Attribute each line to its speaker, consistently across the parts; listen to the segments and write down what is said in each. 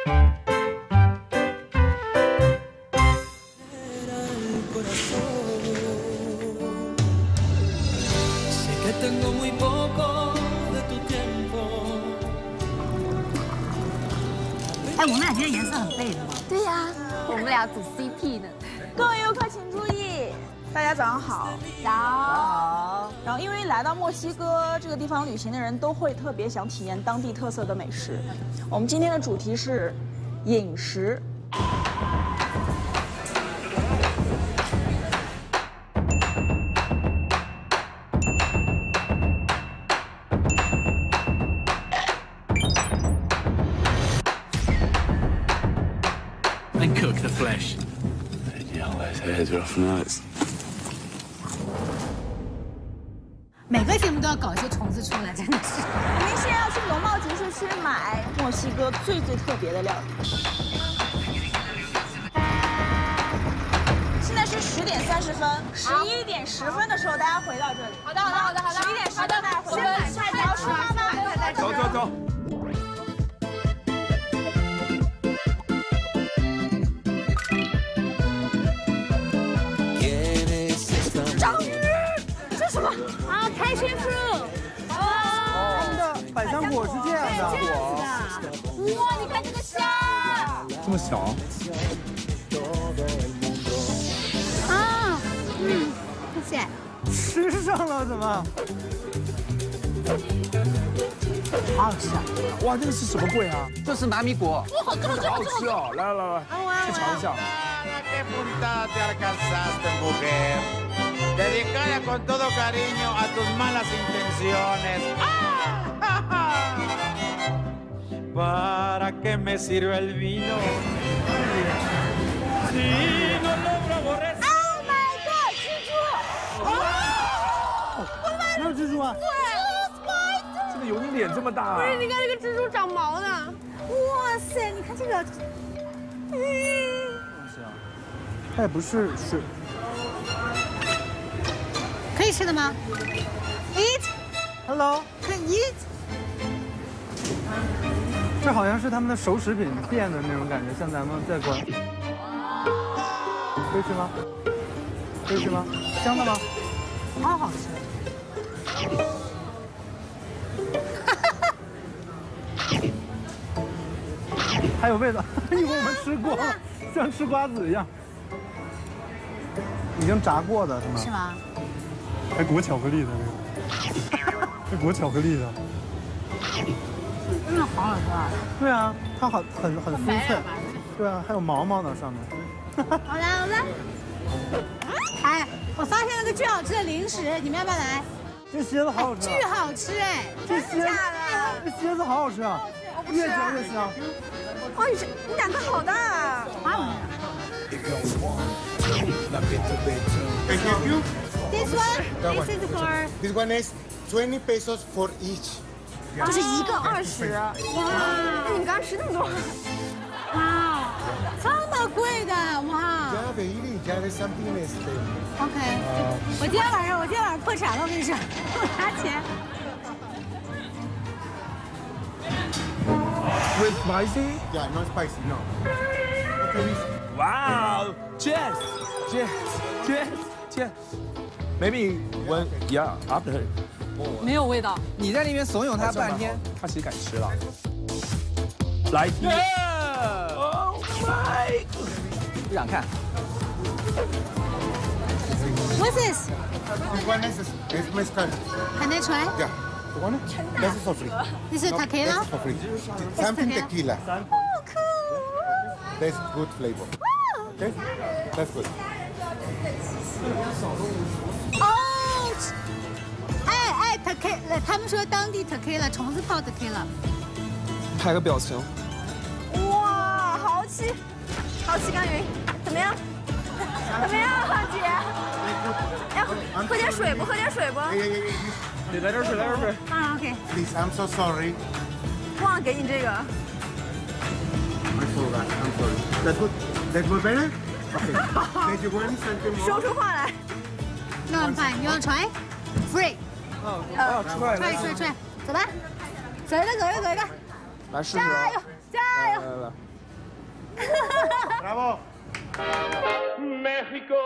Speaker 1: 哎，我们俩今天颜色很配的嘛。
Speaker 2: 对呀，我们俩组 CP 呢。
Speaker 3: 各位游客请注意，大家早上好。
Speaker 2: 早。
Speaker 3: 好。然后因为来到墨西哥这个地方旅行的人都会特别想体验当地特色的美食。我们今天的主题是饮食。
Speaker 4: And cook the flesh.
Speaker 5: Yeah, those hairs are off nuts.
Speaker 1: 每个节目都要搞一些虫子出来，真的是。
Speaker 3: 您现在要去农贸集市区买墨西哥最特别的料理。现在是10点30分，11点10分的时候大家回到这里。
Speaker 2: 好的
Speaker 3: 11点10分大家回来。菜刀出发吧。
Speaker 5: 走走走。
Speaker 3: 章鱼，这是什么？
Speaker 2: 啊，passion fruit。
Speaker 6: 他们的百香果是这样的。
Speaker 2: 哇，你看这个虾。
Speaker 5: 这么小？
Speaker 2: 啊，谢谢。
Speaker 6: 吃上了怎么？
Speaker 1: 好好吃啊！
Speaker 5: 哇，这个是什么桂啊？
Speaker 6: 这是拿米果。
Speaker 5: 哇，这么好吃哦！来来来，去尝一下。
Speaker 7: Dedicada con todo cariño a tus malas intenciones. ¿Para qué me sirve el vino? Si no logro aborrecer.
Speaker 3: Oh my god， 蜘蛛！
Speaker 6: 哪有蜘蛛啊？
Speaker 5: 这个有你脸这么大。
Speaker 2: 不是，你看这个蜘蛛长毛呢。
Speaker 1: 哇塞，你看这个，
Speaker 6: 它也不是水。
Speaker 1: 可以吃的吗 ？Eat，
Speaker 6: Hello，
Speaker 1: 可以 eat。
Speaker 6: 这好像是他们的熟食品店的那种感觉，像咱们在国。可以吃吗？可以吃吗？香的吗？
Speaker 1: 好好吃。
Speaker 6: 还有味道，一会儿我们吃光了，像吃瓜子一样。已经炸过的是吗？
Speaker 1: 是吗？
Speaker 6: 还裹巧克力的那个，还裹巧克力的。
Speaker 1: 真的好好吃啊！
Speaker 6: 对啊，它很酥脆。对啊，还有毛毛呢上面。
Speaker 1: 好来，好来。哎，我发现了个巨好吃的零食，你们要不要来？
Speaker 6: 这蝎子好好吃。
Speaker 1: 巨好吃哎！
Speaker 6: 这蝎子好好吃啊，越嚼越香。
Speaker 3: 哇，你两个好大啊！
Speaker 1: This one is for
Speaker 7: This one is 20 pesos for each.
Speaker 3: 就是一个20。哇，那你们刚刚吃那么多？
Speaker 1: 哇，这么贵的哇
Speaker 7: Ya baby, ya de something
Speaker 1: ！OK， 我今天晚上破产了，我跟你说，不拿钱。
Speaker 5: With spicy?
Speaker 7: Yeah, not spicy, no.
Speaker 5: Wow! Cheers! Cheers! Cheers! Cheers! Maybe when yeah after.
Speaker 2: 没有味道。
Speaker 6: 你在那边怂恿他半天，
Speaker 5: 他其实敢吃了。来！Oh my！
Speaker 6: 不想看。
Speaker 1: What's this?
Speaker 7: This one is mezcal.
Speaker 1: Can I try?
Speaker 7: Yeah. The one? This is for free.
Speaker 1: This is
Speaker 7: This
Speaker 1: tequila.
Speaker 7: is for free. Something
Speaker 1: tequila.
Speaker 7: tequila.
Speaker 1: Oh, cool.
Speaker 7: That's good flavor. Okay? That's good.
Speaker 1: 哦，哎 tequila， 他们说当地 tequila 虫子泡 tequila。
Speaker 6: 拍个表情。
Speaker 3: 哇，豪气，豪气干云，怎么样？怎么样，姐？哎，喝点水不？喝点水不？
Speaker 6: 得来点水，来点水。
Speaker 1: 啊 ，OK。
Speaker 7: Please, I'm so sorry.
Speaker 3: 忘了给你这个。
Speaker 7: I forgot. I'm sorry. That's good. That's good, better? Okay. Did you want something more?
Speaker 3: 说出话来。
Speaker 1: No, I'm fine. You want to try? Free.
Speaker 6: 出来。
Speaker 1: try，走吧。走一个。
Speaker 6: 来试试。
Speaker 3: 加油，加油！
Speaker 6: 来。
Speaker 7: Bravo.
Speaker 8: México,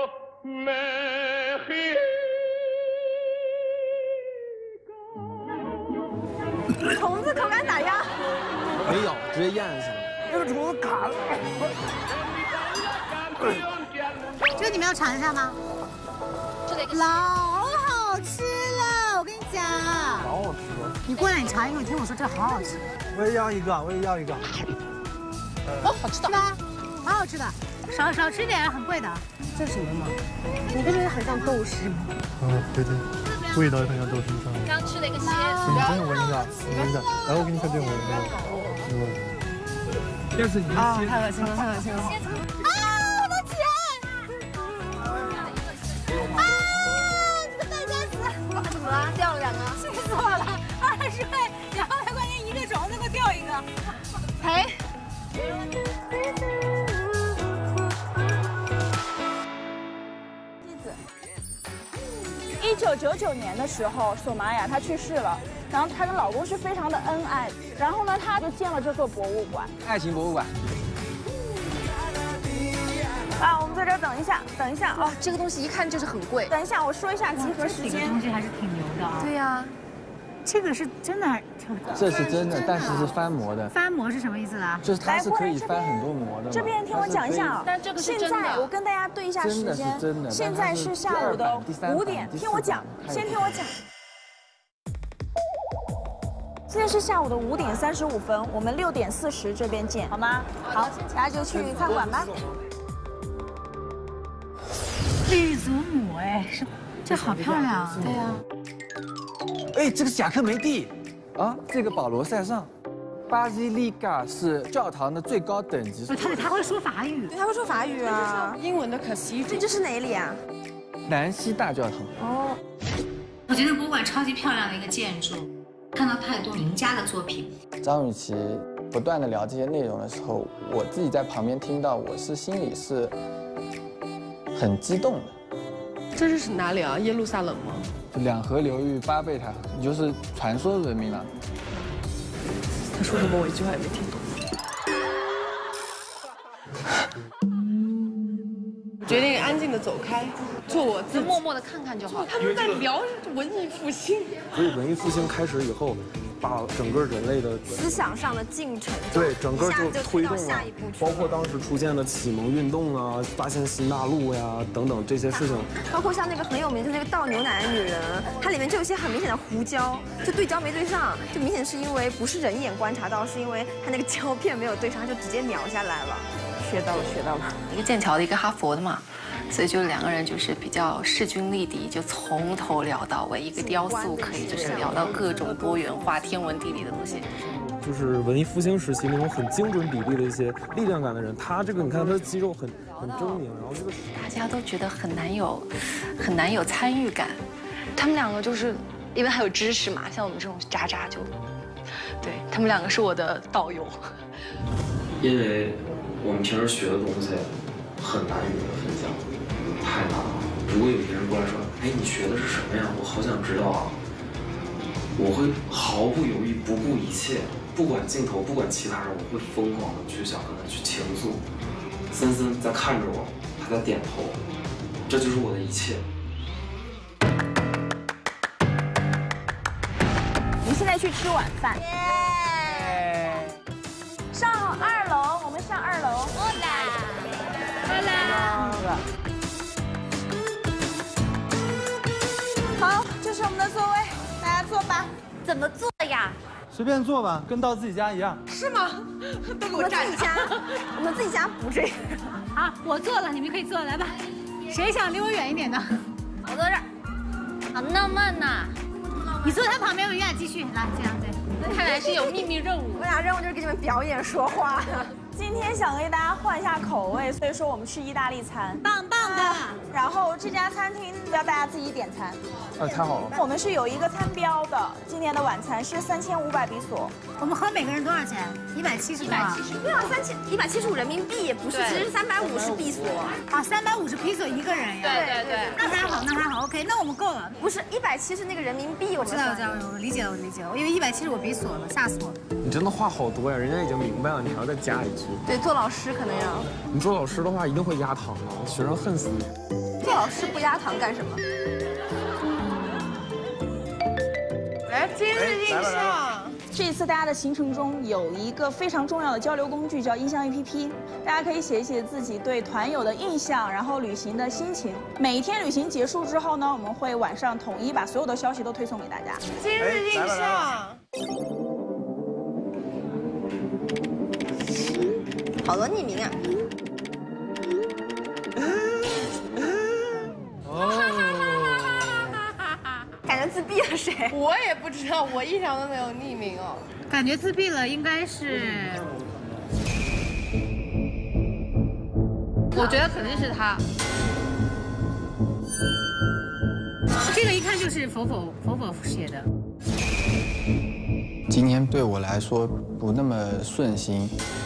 Speaker 8: México。
Speaker 3: 虫子口感咋样？
Speaker 9: 没咬，直接咽下去了。
Speaker 5: 那个虫子卡了。
Speaker 1: 这个你们要尝一下吗？老好吃了，我跟你讲。
Speaker 6: 好好吃哦！
Speaker 1: 你过来，你尝一个，你听我说，这好好吃。
Speaker 6: 我也要一个，我也要一个。
Speaker 2: 哦，好吃的。
Speaker 1: 是吧？好好吃的，少吃点，很贵的。
Speaker 2: 这是什么吗？你不觉得很像豆豉吗？
Speaker 6: 对对，味道也很像豆豉上。
Speaker 2: 刚吃了一个蝎
Speaker 6: 你真的闻一下，你闻一下。来，我给你看这个闻一下。
Speaker 5: 但是你先。
Speaker 2: 太恶心了，太恶心了。
Speaker 1: 啊，我的钱！啊，这个败家子！
Speaker 2: 怎么了？掉了2个？
Speaker 1: 气死我了！20块，200块钱一个虫子，给我掉一个，赔。
Speaker 3: 1999年的时候，索玛雅她去世了，然后她跟老公是非常的恩爱，然后呢，她就建了这座博物馆，
Speaker 9: 爱情博物馆。
Speaker 3: 啊，我们在这儿等一下，等一下啊，
Speaker 2: 这个东西一看就是很贵。
Speaker 3: 等一下，我说一下集合时
Speaker 1: 这个
Speaker 3: 间。
Speaker 1: 东西还是挺牛的啊。
Speaker 2: 对呀，
Speaker 1: 这个是真的，
Speaker 9: 这是真的，但是是翻模的。
Speaker 1: 翻模是什么意思啦？
Speaker 9: 就是它是可以翻很多模的嘛。
Speaker 3: 这边听我讲一下啊，
Speaker 2: 但这个是
Speaker 3: 现
Speaker 2: 真的。
Speaker 3: 在我跟大家对一下时间，
Speaker 9: 真的
Speaker 3: 现在是下午的5点，听我讲，先听我讲。现在是下午的5点35分，我们6点40这边见，好吗？好，大家就去参观吧。
Speaker 1: 绿祖母哎，是这好漂亮啊！
Speaker 2: 对呀。
Speaker 9: 哎，这个是贾科梅蒂啊，这个保罗塞尚，巴西利加是教堂的最高等级。
Speaker 1: 不是他会说法语，
Speaker 3: 对，他会说法语啊。
Speaker 2: 英文的可惜。
Speaker 3: 这是哪里啊？
Speaker 9: 南希大教堂。
Speaker 3: 哦。
Speaker 1: 我觉得博物馆超级漂亮的一个建筑，看到太多名家的作品。
Speaker 9: 张雨绮不断的聊这些内容的时候，我自己在旁边听到，我是心里是很激动的。
Speaker 2: 这是哪里啊？耶路撒冷吗？
Speaker 9: 就两河流域巴贝塔河，也就是传说人民了。
Speaker 2: 他说什么？我一句话也没听懂。我决定安静的走开，做我自己，默默的看看就好。他们在聊文艺复兴，
Speaker 10: 所以文艺复兴开始以后，把整个人类的
Speaker 3: 思想上的进程，
Speaker 10: 对整个就推动了，包括当时出现的启蒙运动啊，发现新大陆呀等等这些事情，
Speaker 11: 包括像那个很有名的那个倒牛奶的女人，它里面就有些很明显的糊胶，就对焦没对上，就明显是因为不是人眼观察到，是因为它那个胶片没有对上，就直接描下来了。学到了，学到了。
Speaker 12: 一个剑桥的，一个哈佛的嘛，所以就2个人就是比较势均力敌，就从头聊到尾。一个雕塑可以就是聊到各种多元化、天文地理的东西。
Speaker 10: 就是文艺复兴时期那种很精准比例的一些力量感的人，他这个你看他的肌肉很狰狞，然后这个
Speaker 12: 大家都觉得很难有参与感。
Speaker 13: 他们2个就是因为还有知识嘛，像我们这种渣渣就，对他们2个是我的导游。
Speaker 14: 因为我们平时学的东西很难与人分享，太难了。如果有一个人过来说：“哎，你学的是什么呀？我好想知道啊！”我会毫不犹豫、不顾一切，不管镜头，不管其他人，我会疯狂的去想跟他去倾诉。森森在看着我，他在点头，这就是我的一切。
Speaker 3: 我们现在去吃晚饭。上2楼，我们上2楼。好，这是我们的座位，大家坐吧。
Speaker 11: 怎么坐呀？
Speaker 6: 随便坐吧，跟到自己家一样。
Speaker 11: 是吗？都给我站着。我们自己家不这样。
Speaker 1: 好，我坐了，你们可以坐，来吧。谁想离我远一点的？
Speaker 11: 我坐这儿。好纳闷呐。
Speaker 1: 你坐他旁边，我们俩继续来，这样对。
Speaker 11: 看来是有秘密任务。我俩任务就是给你们表演说话。
Speaker 3: 今天想给大家换一下口味，所以说我们吃意大利餐，
Speaker 1: 棒棒的。
Speaker 3: 然后这家餐厅要大家自己点餐。
Speaker 10: 太好了。
Speaker 3: 我们是有一个餐标的，今年的晚餐是3500比索。
Speaker 1: 我们喝每个人多少钱？170多少？
Speaker 11: 对啊，175人民币，不是，其实是350比索。
Speaker 1: 啊，350比索一个人呀？
Speaker 11: 对。
Speaker 1: 那还好，那还好 ，OK， 那我们够了。
Speaker 11: 不是170那个人民币，我
Speaker 1: 知道，我理解了，因为170我比索了，吓死我了。
Speaker 10: 你真的话好多呀，人家已经明白了，你还要再加一句。
Speaker 11: 对，做老师可能要。
Speaker 10: 你做老师的话，一定会压堂的，学生恨死你。
Speaker 11: 做老师不压堂干什么？
Speaker 2: 来，今日印象。
Speaker 3: 这一次大家的行程中有一个非常重要的交流工具，叫印象 APP。大家可以写一写自己对团友的印象，然后旅行的心情。每一天旅行结束之后呢，我们会晚上统一把所有的消息都推送给大家。
Speaker 2: 今日印象。
Speaker 11: 好多匿名啊！感觉自闭了谁？
Speaker 2: 我也不知道，我一条都没有匿名哦。
Speaker 1: 感觉自闭了，应该是。
Speaker 13: 我觉得肯定是他。
Speaker 1: 这个一看就是否写的。
Speaker 9: 今天对我来说不那么顺心。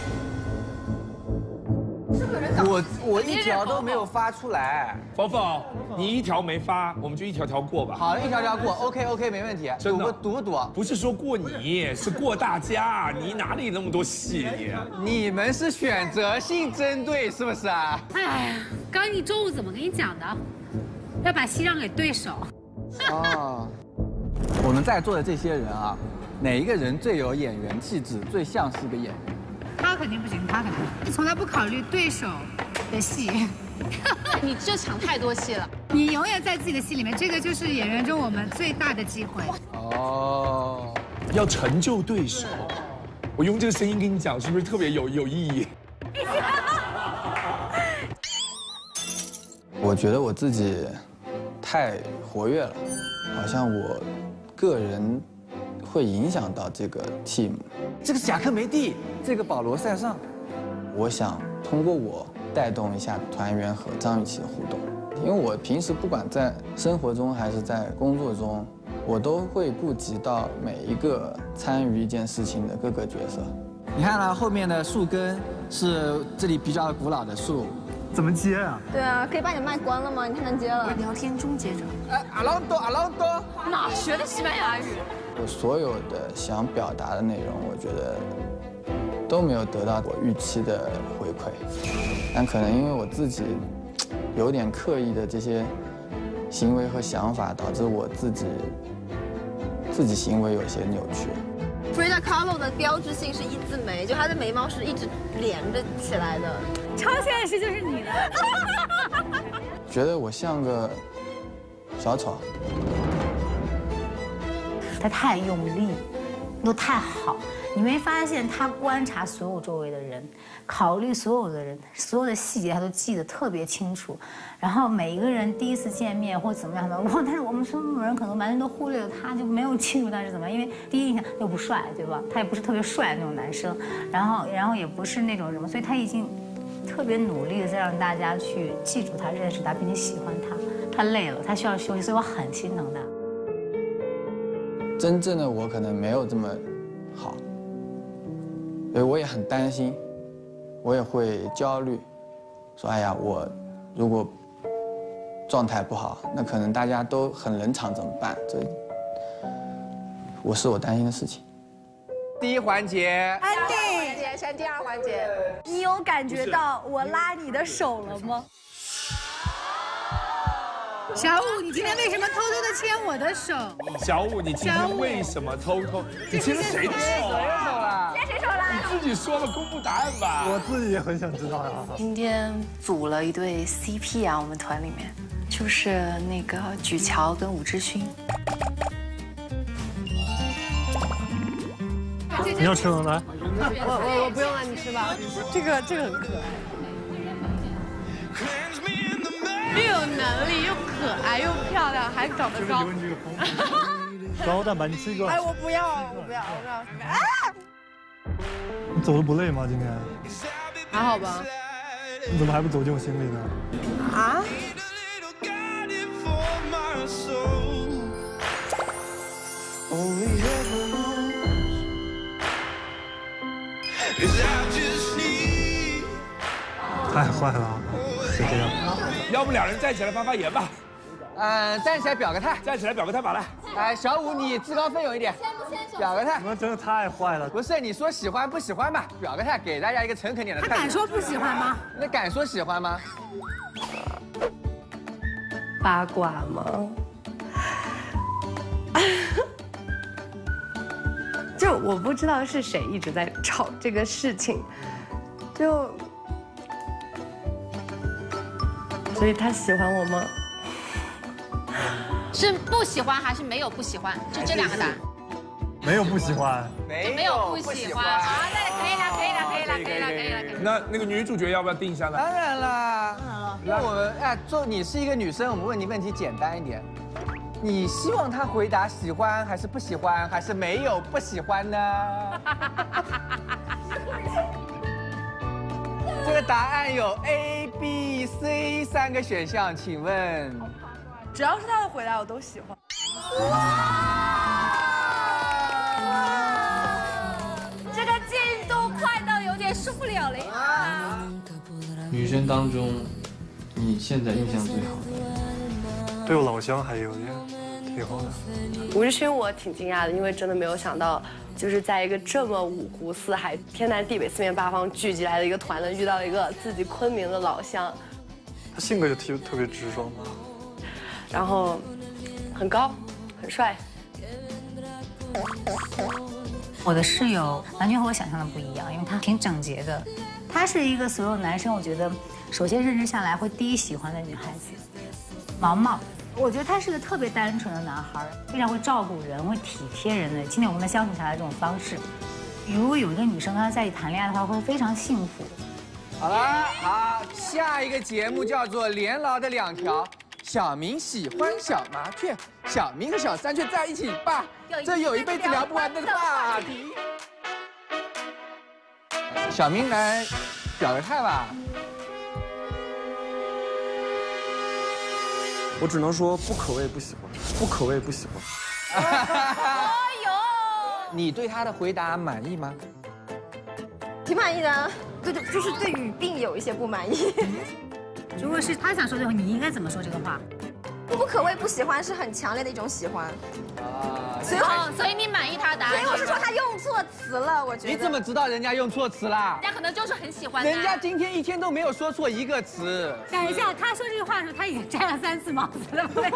Speaker 8: 我一条都没有发出来。
Speaker 5: 否否，你一条没发，我们就一条条过吧。
Speaker 8: 好，一条条过 ，OK， 没问题。
Speaker 5: 真的
Speaker 8: 赌不赌？
Speaker 5: 不是说过你，是过大家。你哪里那么多戏？
Speaker 8: 你们是选择性针对是不是啊？
Speaker 1: 哎呀，刚你中午怎么跟你讲的？要把戏让给对手。
Speaker 8: 哦，我们在座的这些人啊，哪一个人最有演员气质，最像是个演员？
Speaker 1: 他肯定不行，他肯定从来不考虑对手的戏。
Speaker 13: 你就抢太多戏了，
Speaker 1: 你永远在自己的戏里面，这个就是演员中我们最大的机会。
Speaker 5: 哦，要成就对手。我用这个声音跟你讲，是不是特别有意义？
Speaker 9: 我觉得我自己太活跃了，好像我个人会影响到这个 team。
Speaker 8: 这个贾克梅蒂，这个保罗塞尚，
Speaker 9: 我想通过我带动一下团员和张雨绮的互动，因为我平时不管在生活中还是在工作中，我都会顾及到每一个参与一件事情的各个角色。
Speaker 8: 你看了后面的树根是这里比较古老的树，
Speaker 6: 怎么接啊？
Speaker 11: 对啊，可以把你麦关了吗？你太难接了。
Speaker 13: 聊天终结者。
Speaker 8: 阿朗多，
Speaker 13: 哪学的西班牙语？
Speaker 9: 我所有的想表达的内容，我觉得都没有得到我预期的回馈，但可能因为我自己有点刻意的这些行为和想法，导致我自己行为有些扭曲。
Speaker 11: Frida Kahlo 的标志性是一字眉，就她的眉毛是一直连着起来的。
Speaker 1: 超现实就是你了。
Speaker 9: 觉得我像个小丑。
Speaker 15: 他太用力，都太好，你没发现他观察所有周围的人，考虑所有的人，所有的细节他都记得特别清楚。然后每一个人第一次见面或怎么样的，但是我们所有人可能完全都忽略了他，就没有记住他是怎么样，因为第一印象又不帅，对吧？他也不是特别帅的那种男生，然后也不是那种什么，所以他已经特别努力的在让大家去记住他、认识他，并且喜欢他。他累了，他需要休息，所以我很心疼他。
Speaker 9: 真正的我可能没有这么好，所以我也很担心，我也会焦虑，说哎呀，我如果状态不好，那可能大家都很冷场怎么办？这是我担心的事情。
Speaker 8: 第一环节，
Speaker 11: 安迪，先第二环节。
Speaker 15: 你有感觉到我拉你的手了吗？
Speaker 1: 小五，你今天为什么偷偷的牵我的手？
Speaker 5: 小五，你今天为什么偷偷？你牵了谁的手啊？
Speaker 11: 牵谁手了？
Speaker 5: 你自己说了，公布答案吧。
Speaker 6: 我自己也很想知道呀。
Speaker 12: 今天组了一对 CP 啊，我们团里面就是那个举乔跟武志勋。
Speaker 6: 你要吃吗？来。
Speaker 2: 我不用了，你吃吧。这个很可爱。又有能力，又可爱，又漂亮，还长得高。
Speaker 6: 高蛋白，你吃一个。
Speaker 2: 哎，我不要。啊！
Speaker 6: 你走的不累吗？今天？
Speaker 2: 还好吧。
Speaker 6: 你怎么还不走进我心里呢？
Speaker 2: 啊？
Speaker 6: 太坏了，就这样。
Speaker 5: 要不两人站起来发发言吧？
Speaker 8: 站起来表个态。
Speaker 5: 站起来表个态吧，来。
Speaker 8: 小五，你自告奋勇一点。 表个态。
Speaker 6: 你们真的太坏了。
Speaker 8: 不是你说喜欢不喜欢吧？表个态，给大家一个诚恳点的态度。
Speaker 1: 他敢说不喜欢吗？
Speaker 8: 那敢说喜欢吗？
Speaker 2: 八卦吗？就我不知道是谁一直在吵这个事情，所以他喜欢我吗？
Speaker 12: 是不喜欢还是没有不喜欢？就这两个答案。
Speaker 6: 没有不喜欢，
Speaker 12: 没有不喜欢。好，那可以了，可以了，可以了，可以了，可以了。
Speaker 5: 那个女主角要不要定一下呢？
Speaker 8: 当然啦，那我们做你是一个女生，我们问你问题简单一点，你希望她回答喜欢还是不喜欢，还是没有不喜欢呢？这个答案有 A、B、C 3个选项，请问？
Speaker 2: 只要是他的回答，我都喜欢。
Speaker 12: 这个进度快到有点受不了了呀！
Speaker 9: 女生当中，你现在印象最好的？
Speaker 6: 对我老乡还有点挺好的。
Speaker 2: 吴志勋我挺惊讶的，因为真的没有想到，就是在一个这么五湖四海、天南地北、四面八方聚集来的一个团，能遇到一个自己昆明的老乡。
Speaker 6: 他性格就特别直爽吧。
Speaker 2: 然后很高，很帅。
Speaker 15: 我的室友完全和我想象的不一样，因为他挺整洁的。他是一个所有男生我觉得首先认知下来会第一喜欢的女孩子。毛毛，我觉得他是个特别单纯的男孩，非常会照顾人，会体贴人的。今天我们跟他相处下来这种方式，如果有一个女生跟他在一起谈恋爱的话，会非常幸福。
Speaker 8: 好了，好，下一个节目叫做《连牢的2条》。小明喜欢小麻雀，小明和小三雀在一起吧，这有一辈子聊不完的话题。小明来表个态吧。
Speaker 10: 我只能说不可谓不喜欢，不可谓不喜欢。
Speaker 11: 哎呦，
Speaker 8: 你对他的回答满意吗？
Speaker 11: 挺满意的，就是对语病有一些不满意。
Speaker 15: 如果是他想说这话，你应该怎么说这个话？
Speaker 11: 不可谓不喜欢是很强烈的一种喜欢。
Speaker 12: 所以你满意他的答案？
Speaker 11: 所以我是说他用错词了，我觉得。
Speaker 8: 你怎么知道人家用错词啦？
Speaker 12: 人家可能就是很喜欢。
Speaker 8: 人家今天一天都没有说错一个词。
Speaker 15: 等一下，他说这句话的时候，他已经摘了3次帽子了，不对？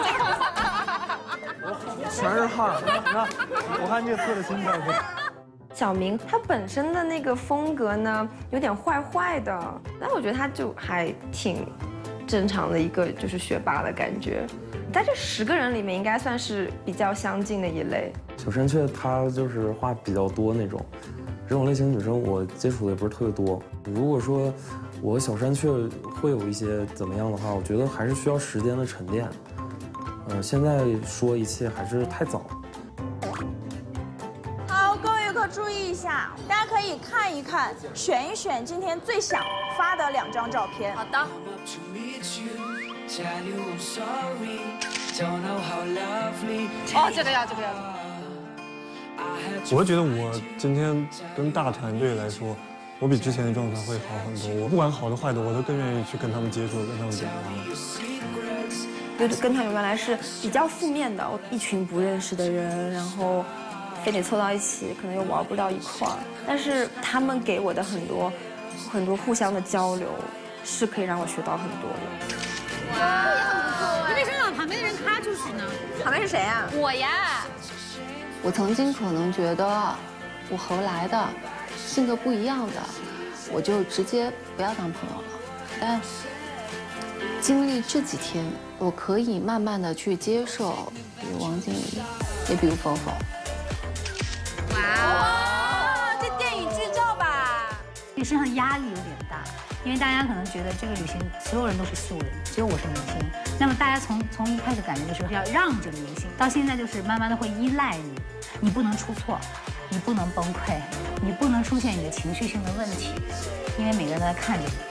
Speaker 6: 全是汗，我看这个测的心态不。
Speaker 11: 小明他本身的那个风格呢，有点坏坏的，但我觉得他就还挺正常的一个就是学霸的感觉，在这10个人里面应该算是比较相近的一类。
Speaker 10: 小山雀她就是话比较多那种，这种类型女生我接触的也不是特别多。如果说我小山雀会有一些怎么样的话，我觉得还是需要时间的沉淀。现在说一切还是太早。
Speaker 3: 好，各位游客注意一下，大家可以看一看，选一选今天最想发的2张照片。
Speaker 12: 好的。哦，这个要。
Speaker 6: 我觉得我今天跟大团队来说，我比之前的状态会好很多。我不管好的坏的，我都更愿意去跟他们接触，跟他们讲话。
Speaker 11: 跟他们原来是比较负面的，一群不认识的人，然后非得凑到一起，可能又玩不到一块儿。但是他们给我的很多互相的交流，是可以让我学到很多的。
Speaker 1: 哇，也很不错。你为什么把旁边的人卡出去呢？
Speaker 11: 旁边是谁呀？
Speaker 12: 我呀。我曾经可能觉得我合来的，性格不一样的，我就直接不要当朋友了。但经历这几天，我可以慢慢的去接受，比如王经理，也比如否否。
Speaker 11: 哇，这电影剧照吧？
Speaker 15: 你身上压力有点大，因为大家可能觉得这个旅行所有人都是素人，只有我是明星。那么大家从一开始感觉就是要让着明星，到现在就是慢慢的会依赖你，你不能出错，你不能崩溃，你不能出现你的情绪性的问题，因为每个人都在看着你。